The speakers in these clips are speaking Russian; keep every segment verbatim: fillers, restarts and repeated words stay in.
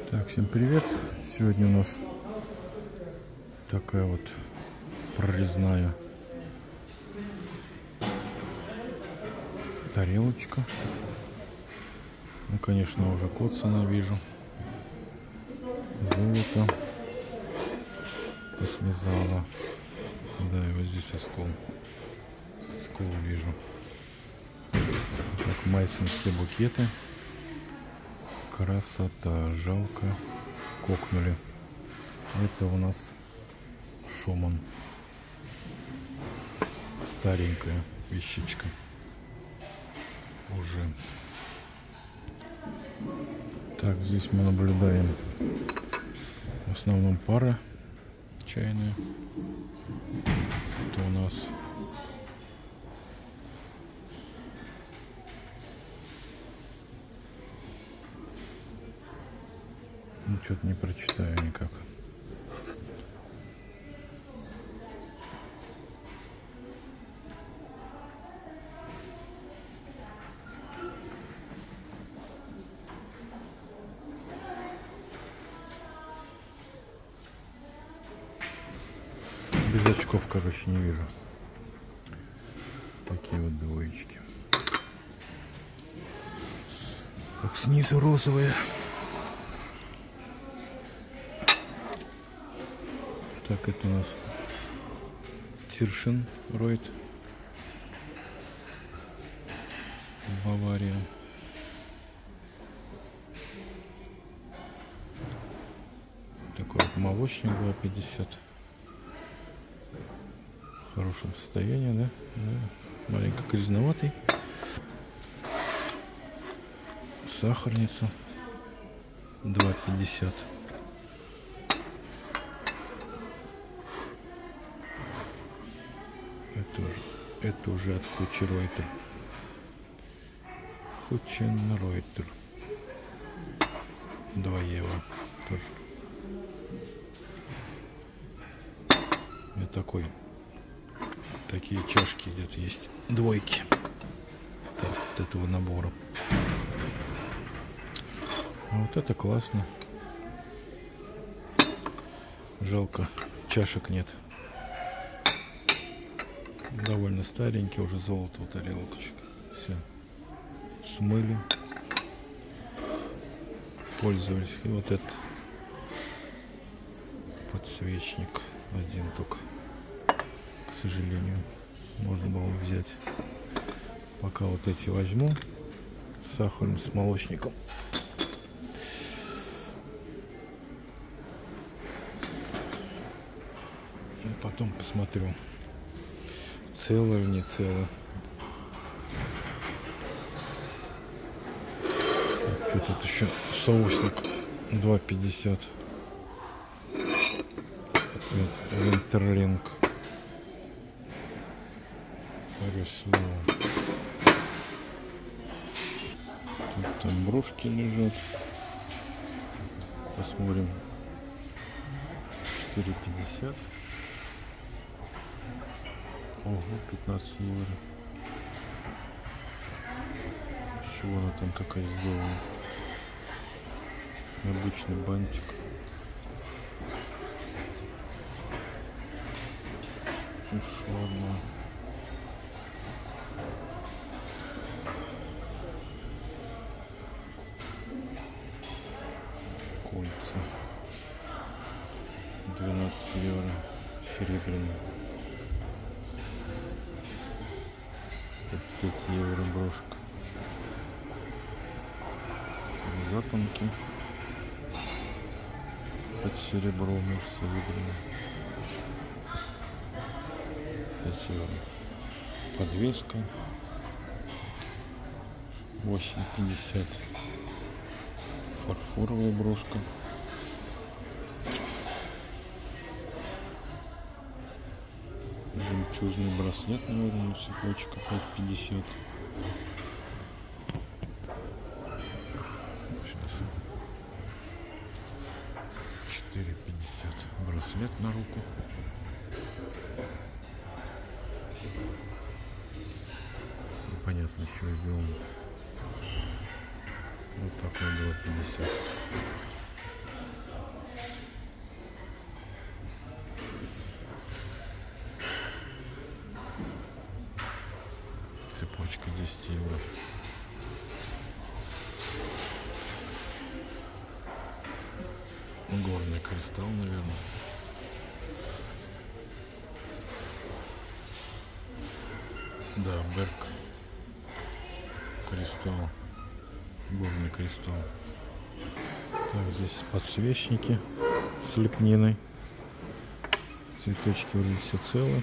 Так, всем привет! Сегодня у нас такая вот прорезная тарелочка. Ну, конечно, уже коцана вижу. Золото после зала. Да, и вот здесь оскол. Скол вижу. Так, майсонские букеты. Красота. Жалко. Кокнули. Это у нас Шуман. Старенькая вещичка. Уже. Так, здесь мы наблюдаем в основном пара чайная. Это у нас ну, что-то не прочитаю никак. Без очков, короче, не вижу. Такие вот двоечки. Так, снизу розовые. Так, это у нас Тиршенройд, Бавария. Такой вот молочник два пятьдесят. В хорошем состоянии, да? Да. Маленько грязноватый. Сахарница два пятьдесят. Это уже, это уже от Хученройтер. Хученройтер. два евро. Тоже. Вот такой. Такие чашки где-то есть. Двойки. Так, вот этого набора. А вот это классно. Жалко, чашек нет. Довольно старенький, уже золото тарелочек. Все. Смыли. Пользовались. И вот этот подсвечник. Один только. К сожалению. Можно было взять. Пока вот эти возьму. С сахаром, с молочником. И потом посмотрю. Целое, не целое. Что тут еще? Соусник два пятьдесят. Винтерлинг. Тут там брошки лежат. Посмотрим. четыре пятьдесят. Ого, пятнадцать евро. Из чего она там такая сделана? Обычный бантик. Ладно. Кольца. двенадцать евро. Серебряный. пять евро брошка. Запонки. Под серебро, может, серебряный. пять евро. Подвеска. восемь пятьдесят. Фарфоровая брошка. Жемчужный браслет, наверное, цепочка пять пятьдесят. четыре пятьдесят. Браслет на руку. Непонятно, еще сделано. Вот такой два пятьдесят. двести евро. Горный кристалл, наверное. Да, Берг кристалл. Горный кристалл. Так, здесь подсвечники с лепниной. Цветочки вроде все целы.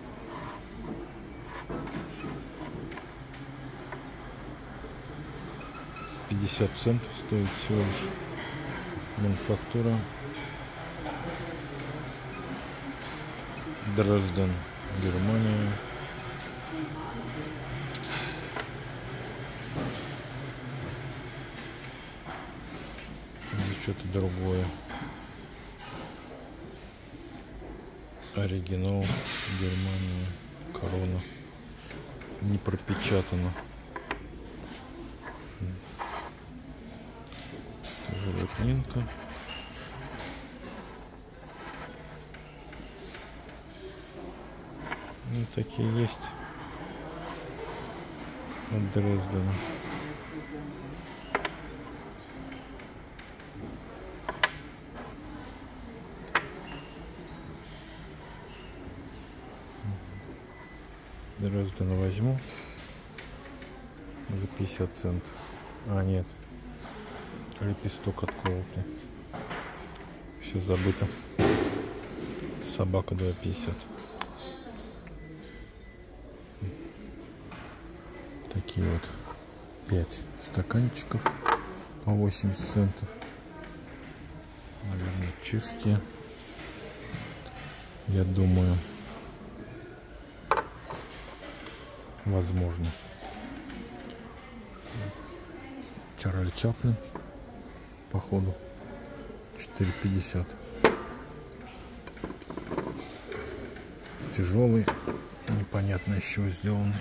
пятьдесят центов стоит всего лишь. Мануфактура. Дрезден, Германия. Что-то другое. Оригинал, Германия, корона. Не пропечатано. Тоже лепнинка. Ну, такие есть. От Дрездена. Дрездена возьму за пятьдесят центов. А, нет. Лепесток отколотый. Все забыто. Собака два пятьдесят. Такие вот пять стаканчиков по восемьдесят центов. Наверное, чистые. Я думаю, возможно. Чарли Чаплин, походу, четыре пятьдесят. Тяжелый, непонятно из чего сделанный.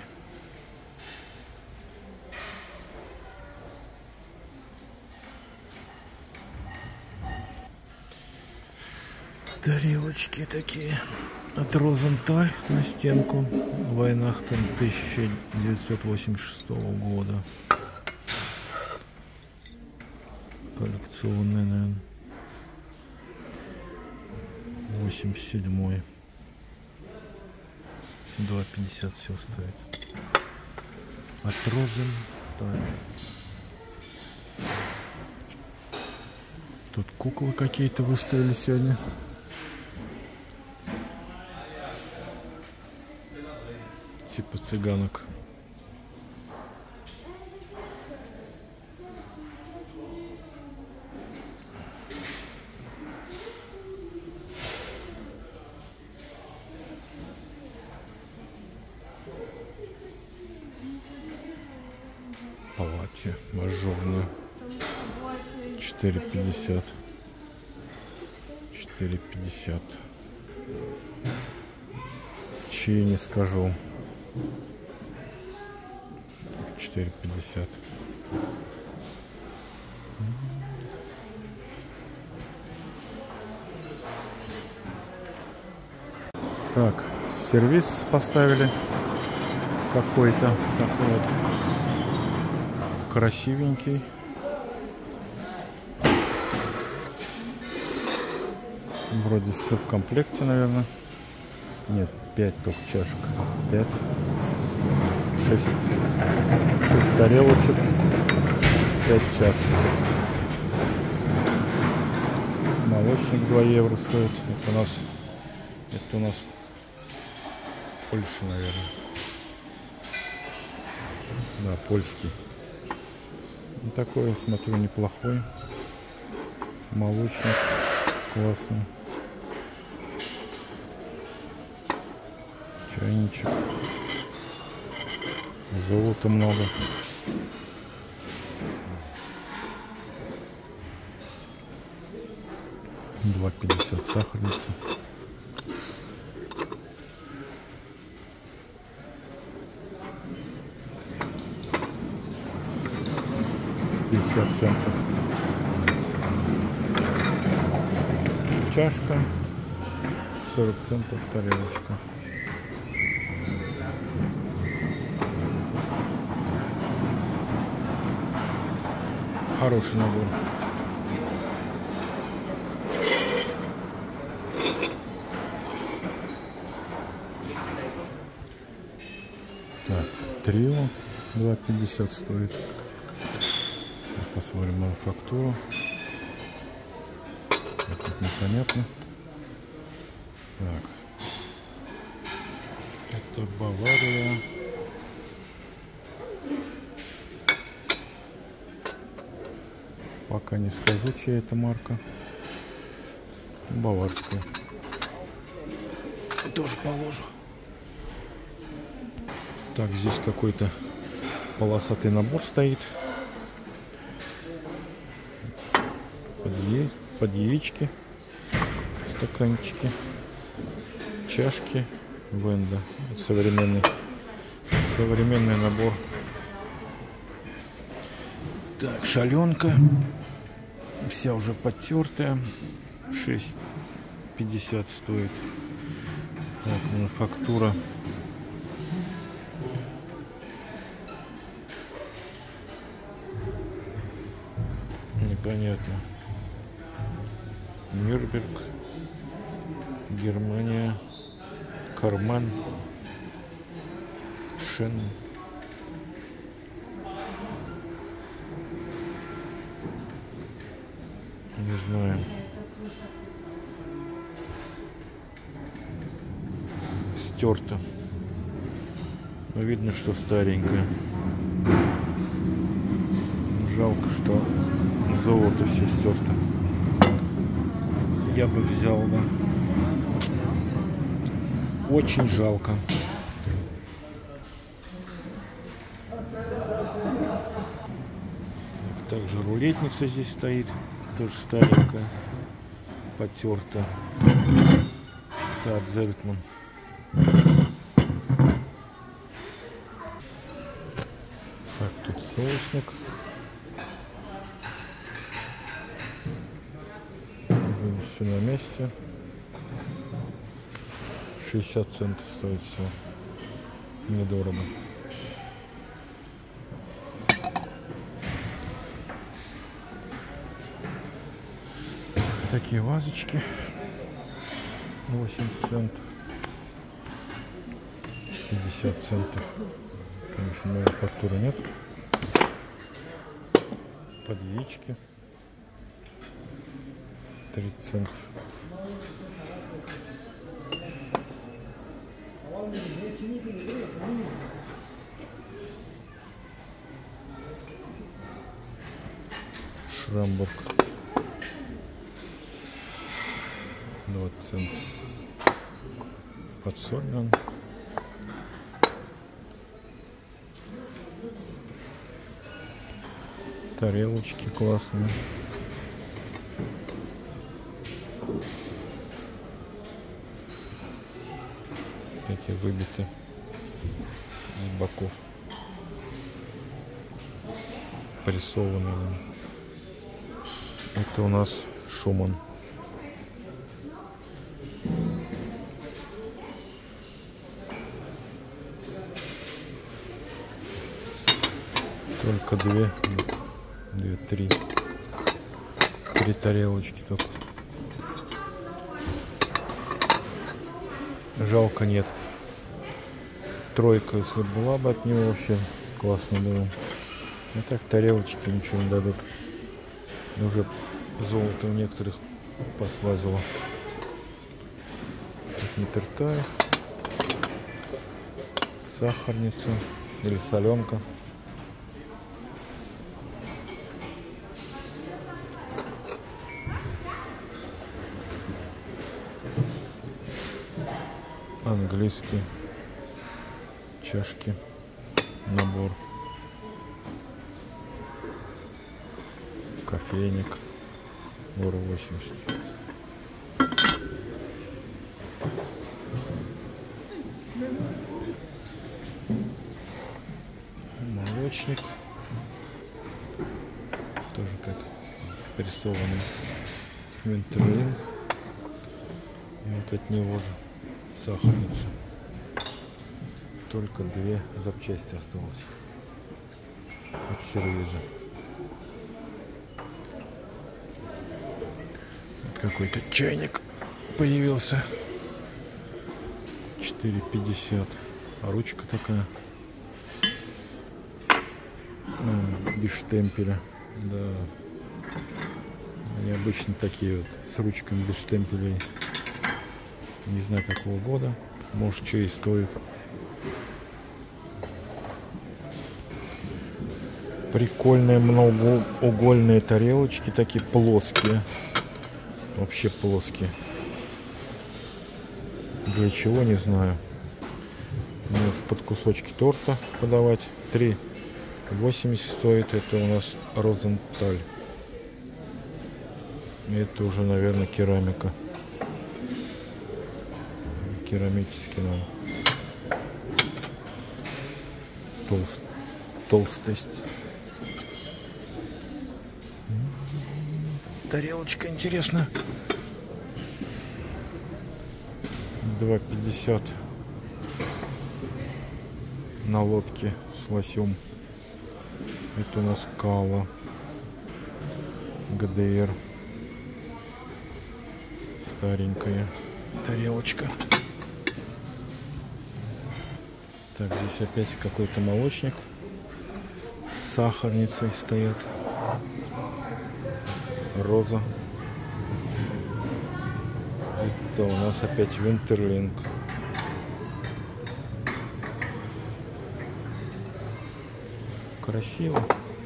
Тарелочки такие от Розенталь на стенку. Вайнахтен тысяча девятьсот восемьдесят шестого года. Коллекционный, наверное. восемьдесят седьмой. два пятьдесят все стоит. От Розенталь. Тут куклы какие-то выставили сегодня. Типа цыганок. Платье мажорное. четыре пятьдесят. четыре пятьдесят. Чьи не скажу. четыре пятьдесят. Так, сервис поставили какой-то такой вот красивенький. Вроде все в комплекте, наверное. Нет, пять только чашек. пять. шесть. шесть тарелочек. пять чашечек. Молочник два евро стоит. Это у нас, это у нас Польша, наверное. Да, польский. И такой, смотрю, неплохой. Молочник классный. Чайничек. Золота много. два пятьдесят сахарница. пятьдесят центов. Чашка. сорок центов тарелочка. Хороший набор. Так, трио два пятьдесят стоит. Посмотрим мануфактуру. Тут непонятно. Так. Это Бавария. Пока не скажу, чья это марка. Баварская. Тоже положу. Так, здесь какой-то полосатый набор стоит. Под, я... Под яички. Стаканчики. Чашки. Венда. Современный. Современный набор. Так, шаленка. Вся уже потертая. шесть пятьдесят стоит. Так, мануфактура. Непонятно. Нюрнберг. Германия. Карман. Шен. Не знаю. Стерто. Но видно, что старенькая. Жалко, что золото все стерто. Я бы взял, да. Очень жалко. Также рулетница здесь стоит. Тоже старенькая. Потерта. Это от Зельтман. Так, тут соусник. Все на месте. шестьдесят центов стоит все. Недорого. Такие вазочки. восемьдесят центов. пятьдесят центов. Конечно, мануфактуры нет. Под яички. тридцать центов. Шрамбург. двадцать центов. Подсолнен. Тарелочки классные. Такие выбиты с боков. Прессованные. Это у нас Шуман. Только две, две, три, три тарелочки только. Жалко нет. Тройка, если была бы от него, вообще классно было. А так тарелочки ничего не дадут. Уже золото у некоторых послазило. Митертай. Сахарница или соленка. Английский. Чашки. Набор. Кофейник. Евро восемьдесят. Молочник. Тоже как прессованный. Вентерлинг. И вот от него же сахарница. Только две запчасти осталось от сервиза. Какой-то чайник появился. четыре пятьдесят. А ручка такая. А, без штемпеля. Да. Они обычно такие вот с ручками без штемпелей. Не знаю какого года. Может, что и стоит. Прикольные многоугольные тарелочки, такие плоские. Вообще плоские. Для чего, не знаю. Может, под кусочки торта подавать. три восемьдесят стоит. Это у нас Розенталь. Это уже, наверное, керамика. Керамический нам. Толст... Толстость. Тарелочка интересная. два пятьдесят на лодке с лосем. Это у нас Кала ГДР. Старенькая тарелочка. Так, здесь опять какой-то молочник с сахарницей стоят. Роза. Это у нас опять Винтерлинг. Красиво.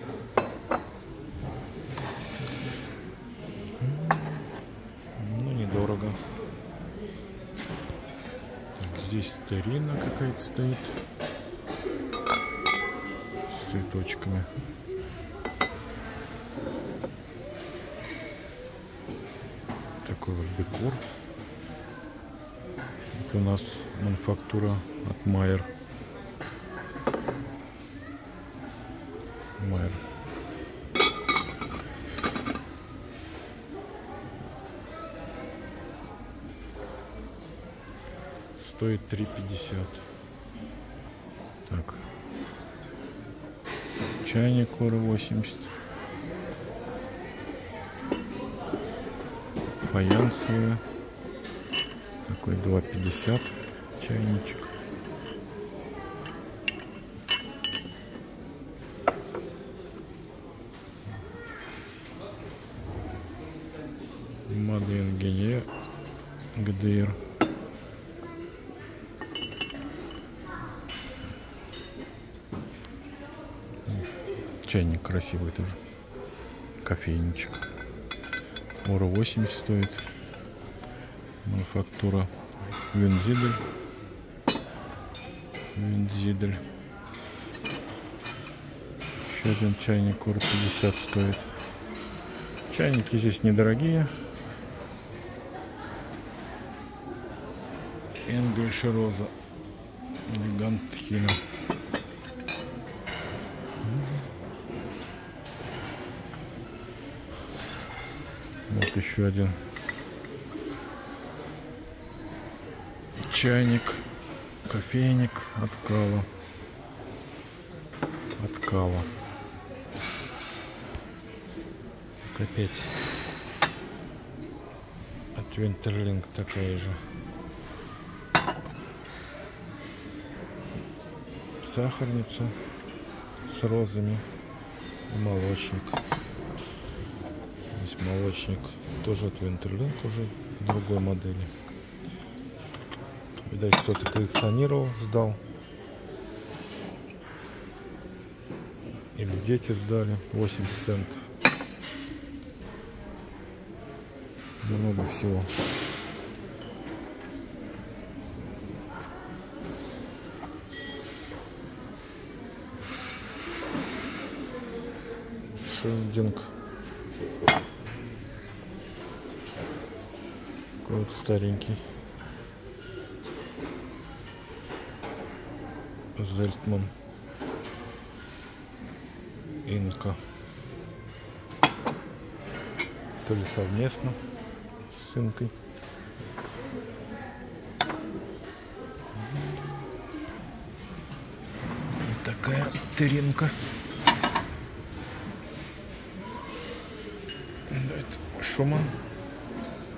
Ну, недорого. Так, здесь старина какая-то стоит. С цветочками. Такой вот декор. Это у нас мануфактура от Майер. Майер. Стоит три пятьдесят. Так. Чайник Ора восемьдесят. Фаянсовый. Такой два пятьдесят чайничек. Маден Гене ГДР. Чайник красивый тоже. Кофейничек. Ора восемьдесят стоит. Мануфактура Винзидель. Винзидель. Еще один чайник Ора пятьдесят стоит. Чайники здесь недорогие. English Роза. Элегант Хина. Вот еще один чайник, кофейник от Кала. От Кала. Так, опять от Винтерлинг такая же. Сахарница с розами и молочник. Здесь молочник тоже от Винтерлинг, уже другой модели. Видать, кто-то коллекционировал, сдал. Или дети сдали. восемьдесят центов. Много всего. Шейдинг. Такой вот старенький. Зельтман. Инка. То ли совместно с сынкой. И такая теринка. Это Шуман.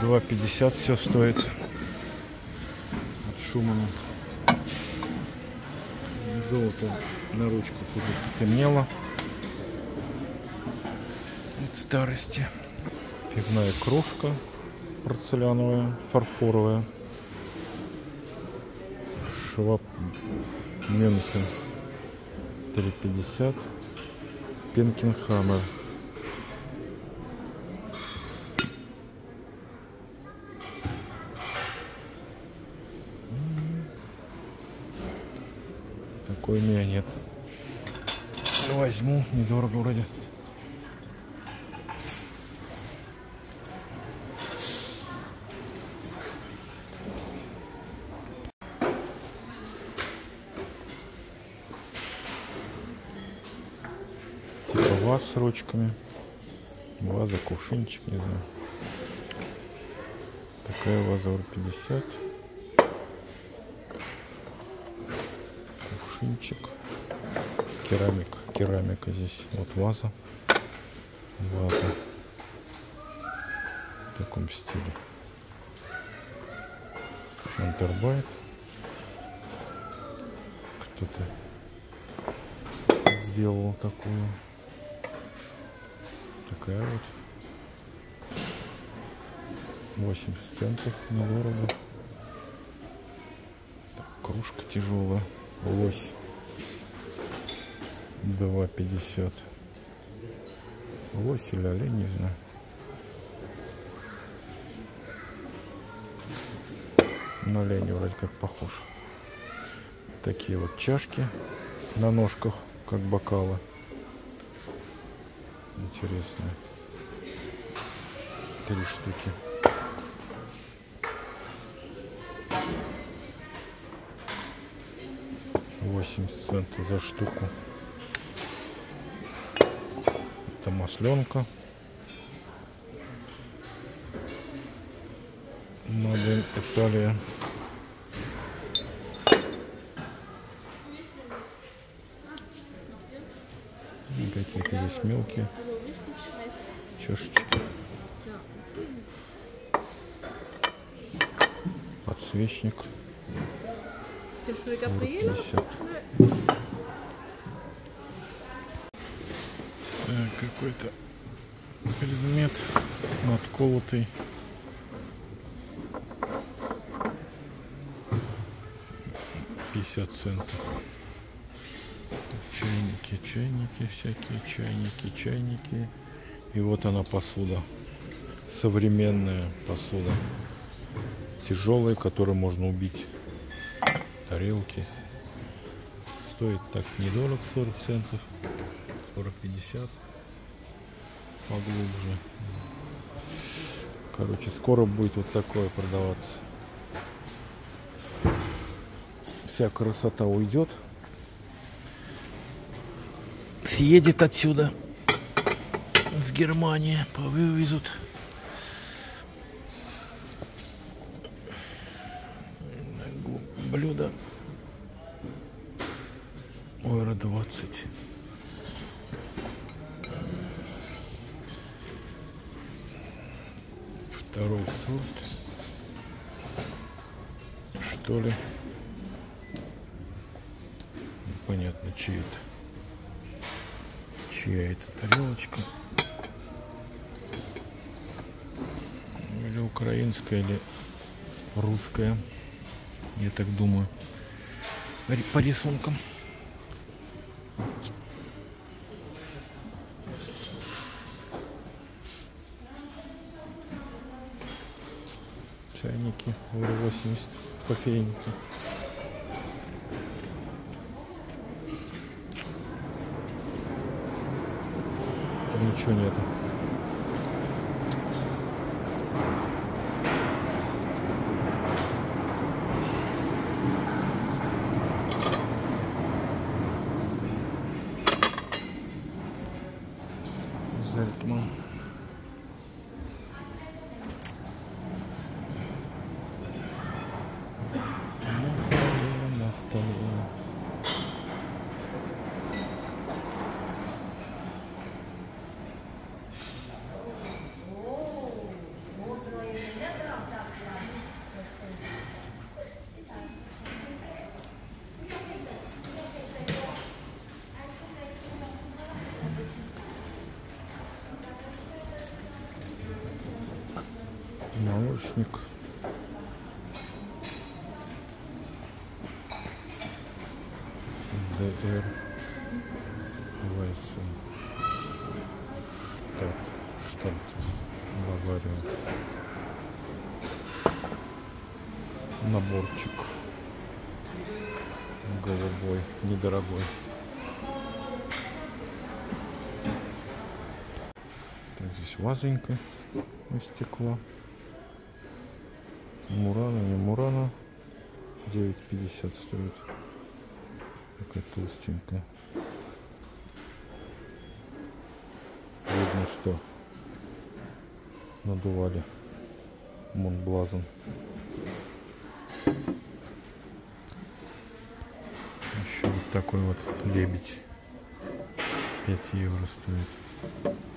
два пятьдесят все стоит. От Шумана. Золото на ручках уже потемнело от старости. Пивная кружка порцеляновая, фарфоровая. Шваб Мюнхен три пятьдесят. Пенкенхаммер. Такой у меня нет. Возьму, недорого вроде. Типа ваз с ручками. Ваза, кувшинчик, не знаю. Такая ваза пятьдесят. Кувшинчик. Керамика. Керамика здесь. Вот ваза. Ваза. В таком стиле. Шантербайт. Кто-то сделал такую. Такая вот. восемьдесят центов. Недорого. Так, кружка тяжелая. Лось. два пятьдесят. Лось или олень, не знаю. На оленя вроде как похож. Такие вот чашки на ножках, как бокалы. Интересные. Три штуки. восемьдесят центов за штуку. Это масленка. Made in Italia. Какие-то здесь мелкие чашечки. Подсвечник. пятьдесят. Какой-то предмет надколотый. пятьдесят центов. Чайники, чайники, всякие чайники, чайники. И вот она посуда. Современная посуда. Тяжелая, которую можно убить. Тарелки. Стоит так недорого, сорок центов. сорок пятьдесят. Поглубже. Короче, скоро будет вот такое продаваться. Вся красота уйдет. Съедет отсюда. С Германии повывезут. Блюдо. Евро двадцать. Второй сорт. Что ли? Непонятно, чьи это. Чья это тарелочка? Или украинская, или русская. Я так думаю. По рисункам. Чайники евро восемьдесят, кофейники. Там ничего нету. Зельтман. Градусник. ДР Вайсен. Штат. Штат. Бавария. Наборчик. Голубой. Недорогой. Так, здесь вазонька из стекла. Мурана, не Мурана. девять пятьдесят стоит. Такая толстенькая. Видно, что надували Монблазен. Еще вот такой вот лебедь. пять евро стоит.